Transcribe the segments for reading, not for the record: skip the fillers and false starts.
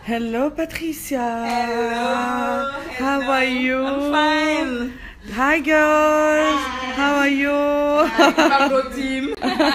Hello, Patricia. Hello. How are you? I'm fine. Hi, girls. How are you? Pablo team.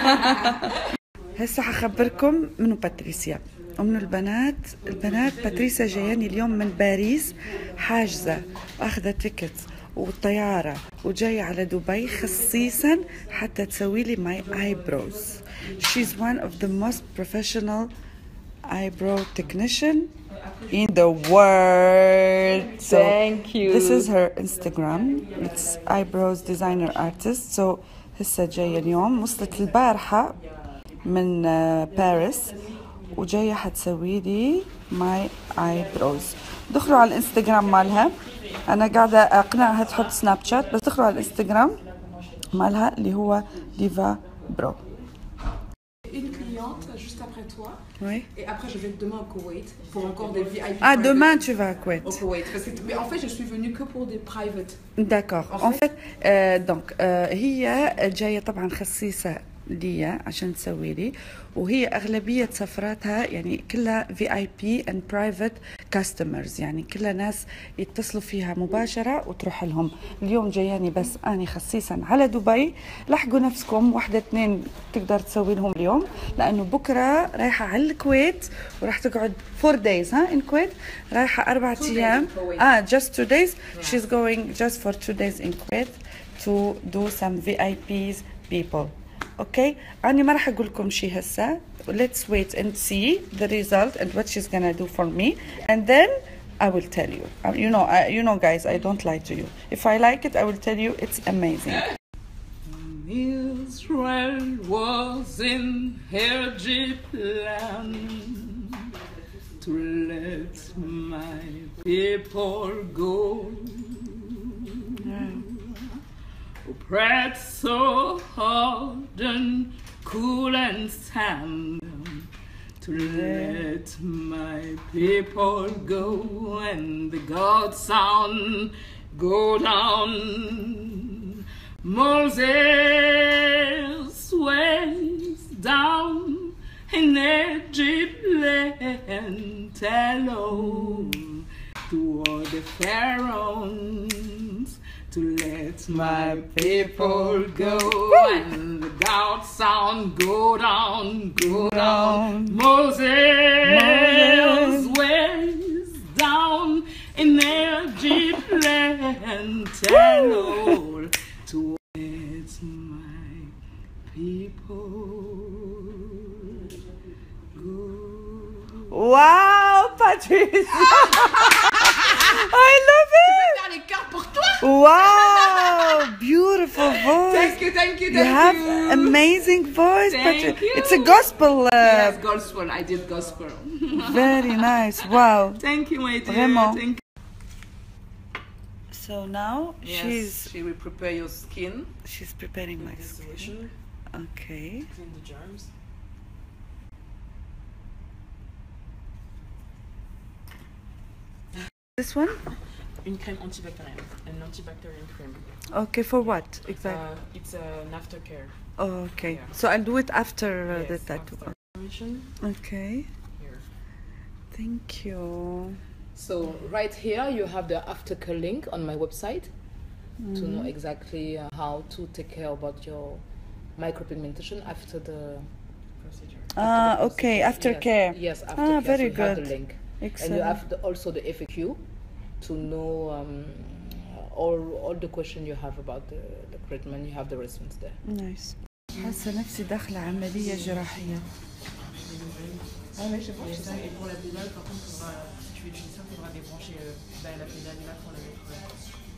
هسه حخبركم منو باتريسيا ومن البنات باتريسيا جاياني اليوم من باريس، حاجزة واخذة تيكت والطيارة وجاية على دبي خصيصا حتى تسوي لي my eyebrows. She's one of the most professional eyebrow technician in the world. So Thank you. This is her Instagram. It's eyebrows designer artist. So هسه جاية اليوم، وصلت البارحة من باريس وجاية حتسوي لي ماي ايبروز. دخلوا على الانستغرام مالها، انا قاعدة اقنعها تحط سناب شات، بس دخلوا على الانستغرام مالها اللي هو ديفا برو. Une cliente juste après toi. Oui. Et après je vais demain au Koweït pour encore des VIP. Ah, demain tu vas à Koweït. Au Koweït. Mais en fait je suis venue que pour des private. D'accord. En fait donc هي جاية طبعا خصيصة ليا عشان تسوي لي، وهي أغلبية سفراتها يعني كلها VIP and private customers، يعني كلها ناس يتصلوا فيها مباشرة وتروح لهم. اليوم جاياني بس أنا خصيصا على دبي. لحقوا نفسكم، واحدة اثنين تقدر تسوي لهم اليوم، لأنه بكرة رايحة على الكويت وراح تقعد 4 days ها in Kuwait. رايحة 4 أيام. Just 2 days. She's going just for 2 days in Kuwait to do some VIPs people. Okay, أنا ما راح أقول لكم شيء هسه. Let's wait and see the result and what she's gonna do for me, and then I will tell you. You know, guys, I don't lie to you. If I like it, I will tell you it's amazing. Israel was in her plan to let my people go. Who prayed so hard and couldn't stand to let my people go, and the God sound go down. Moses ways down in Egypt land, hello to all the pharaohs to let my people go, and the God sound go down, go down. Moses ways down in Egypt land, tell all to let my people go. Wow, Patricia! I love it! Wow, beautiful voice. Thank you, thank you, You thank have you. amazing voice. Thank you. It's a gospel. Yes, gospel. I did gospel. Very nice. Wow. Thank you, my dear. Vraiment. Thank you. So now She will prepare your skin. she's preparing my This skin. lotion. Okay. Clean the germs. This one? Une crème antibactérienne. An antibacterial cream. Okay, for what exactly? It's an aftercare. Okay. yeah. So I'll do it after the Yes, tattoo. after permission. Okay. Here. Thank you. So right here you have the aftercare link on my website to know exactly how to take care about your micropigmentation after the Ah, okay. Aftercare. Yes, aftercare. very so you have good. the link. Excellent. And you have also the FAQ to know all the questions you have about the treatment. You have the response there. Nice. حاسة نفسي داخلة عملية جراحية. Ah oui, je sais. Et pour la pédale, par contre, si tu veux utiliser ça, il faudra débrancher la pédale là pour la mettre.